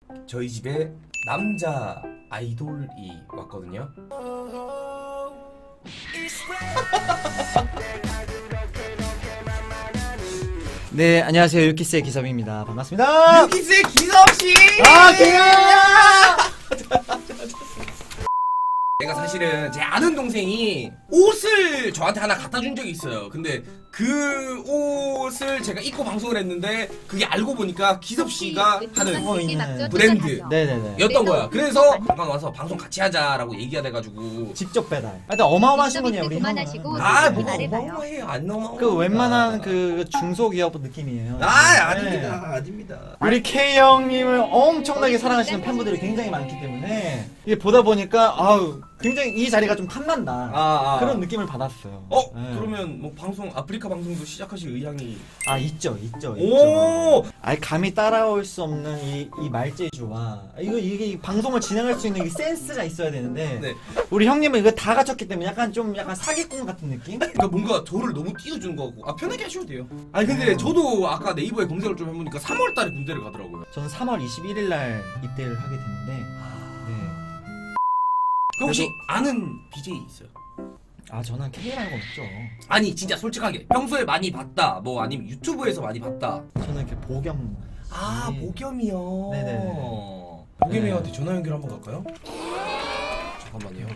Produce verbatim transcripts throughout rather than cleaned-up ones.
저희 집에 남자 아이돌이 왔거든요. 네, 안녕하세요. 유키스의 기섭입니다. 반갑습니다. 유키스의 기섭씨! 아, 기섭이야! 내가 사실은 제 아는 동생이 옷을 저한테 하나 갖다 준 적이 있어요. 근데 그 옷을 제가 입고 방송을 했는데 그게 알고 보니까 기섭씨가 하는 브랜드 네네네. 였던 거야. 그래서 잠깐 와서 방송 같이 하자라고 얘기가 돼가지고 직접 배달. 하여튼 어마어마하신 분이야, 우리 형은. 아, 뭐가 어마어마해요. 안 어마어마. 그 웬만한 그 중소기업 느낌이에요. 아, 아닙니다. 네. 아닙니다. 우리 K 형님을 엄청나게 사랑하시는 팬분들이 굉장히 많기 때문에 이게 보다 보니까 아우 굉장히 이 자리가 좀 탐난다. 아, 아. 그런 느낌을 받았어요. 어? 네. 그러면 뭐 방송 아프리카 방송도 시작하실 의향이? 아 있죠, 있죠, 오! 있죠. 아니 감히 따라올 수 없는 이, 이 말재주와 이거 이게 방송을 진행할 수 있는 이 센스가 있어야 되는데 네. 우리 형님은 이거 다 갖췄기 때문에 약간 좀 약간 사기꾼 같은 느낌? 그러니까 뭔가 저를 너무 띄워주는 거고. 아, 편하게 하셔도 돼요. 아니 근데 음. 저도 아까 네이버에 검색을 좀 해보니까 삼월 달에 군대를 가더라고요. 저는 삼월 이십일일 날 입대를 하게 됐는데 네. 그 혹시 그래도- 아는 비제이 있어요? 아 저는 K 말고 없죠. 아니 진짜 솔직하게 평소에 많이 봤다 뭐 아니면 유튜브에서 많이 봤다. 저는 이렇게 복염. 아, 네. 보겸이요. 네네네. 보겸이 네. 형한테 전화 연결 한번 갈까요? 잠깐만요.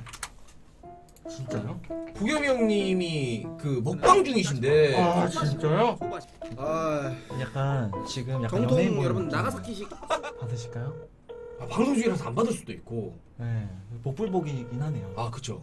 진짜요? 보겸이 형님이 그 먹방 중이신데. 아 진짜요? 아, 약간 지금 약간 연예인 정통 보는 여러분 느낌 나가사키식 받으실까요? 아, 방송 중이라서 안 받을 수도 있고. 네, 복불복이긴 하네요. 아, 그쵸.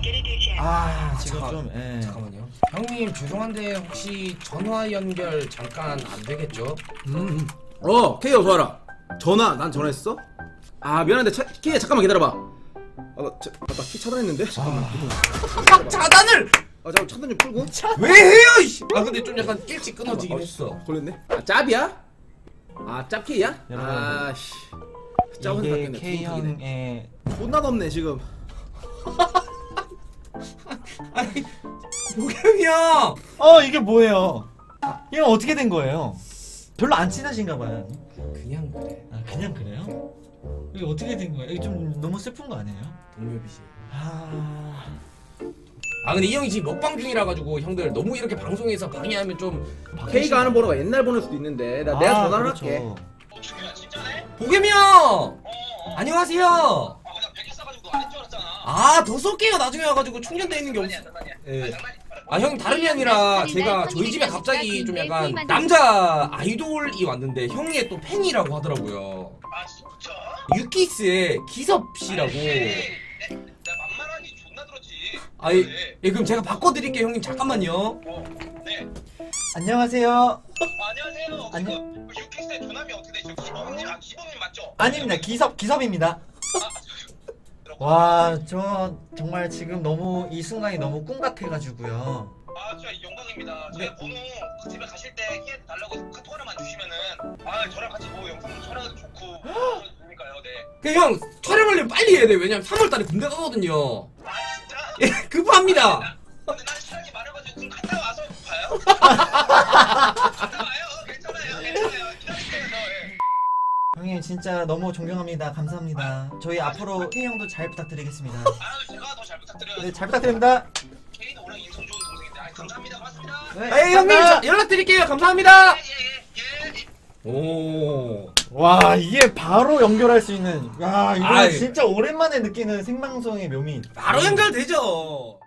아 지금 잠깐- 좀 예. 잠깐만요. 형님 죄송한데 혹시 전화 연결 잠깐 안 되겠죠? 음. 어, K 어서 와라. 전화, 난 전화했어? 아, 미안한데 차, K 잠깐만 기다려봐. 아, 나, 차, 아, 나키 차단했는데? 잠깐만. 아, 차단을 아, 잠깐 차단 좀 풀고. 왜 해요? 이씨. 아 근데 좀 약간 일찍 끊어지긴 아, 했어. 걸렸네. 아, 짭이야? 아, 짭 K야? 여러분. 아, 씨. 짭은 이게 바뀌었네. K 두근두근이네. 형의 존나 덥네 지금. 아니 보겸이 형. 어 이게 뭐예요? 이거 어떻게 된 거예요? 별로 안 친하신가 봐요. 그냥 그래. 아 그냥 그래요? 이게 어떻게 된 거예요? 이게 좀 너무 슬픈 거 아니에요? 동료비시. 아, 아 근데 이 형이 지금 먹방 중이라 가지고 형들 너무 이렇게 방송에서 방해하면 좀. K가 하는 번호가 옛날 번호일 수도 있는데 나 내가 아, 전화를 그렇죠. 할게. 보겸이 형. 안녕하세요. 아, 더 쏠게요. 나중에 와가지고 충전돼 있는 게 없어. 예. 아, 형 다른 게 아니라 제가 저희 집에 갑자기 좀 약간 남자 아이돌이 왔는데 형의 또 팬이라고 하더라고요. 아 진짜? 유키스의 기섭 씨라고. 나 만만하니 존나 들었지. 아, 예, 예, 그럼 제가 바꿔드릴게요, 형님. 잠깐만요. 어, 네. 안녕하세요. 아, 안녕하세요. 안녕. 그, 그 유키스의 조남이 어떻게 되죠? 기범님, 아 기범님 맞죠? 아닙니다. 기섭 기섭입니다. 와, 저 정말 지금 너무 이 순간이 너무 꿈 같아가지고요. 아, 진짜 영광입니다. 저희 네. 번호 그 집에 가실 때 키에 달라고 카톡 하나만 주시면은 아 저랑 같이 뭐 영상도 촬영해도 좋고 그러니까요, 네. 그 형, 촬영하려면 빨리 해야 돼. 왜냐면 삼월 달에 군대 가거든요. 아 진짜? 예, 급합니다. 근데 난 사랑이 많아가지고 그럼 갔다 와서 봐요. 갔다 와요. 괜찮아요, 괜찮아요. 기다릴게요, 저. 예. 형님 진짜 너무 존경합니다. 감사합니다. 저희 앞으로 K 형도 잘 부탁드리겠습니다. 아, 제가 더 잘 부탁드려요. 네, 잘 부탁드립니다. K도 워낙 인성 좋은 동생인데, 아, 감사합니다, 고맙습니다. 네, 에이, 형님, 저 연락드릴게요. 감사합니다. 예, 예, 예, 예. 오. 와, 이게 바로 연결할 수 있는. 야, 이거 아이. 진짜 오랜만에 느끼는 생방송의 묘미. 바로 연결되죠.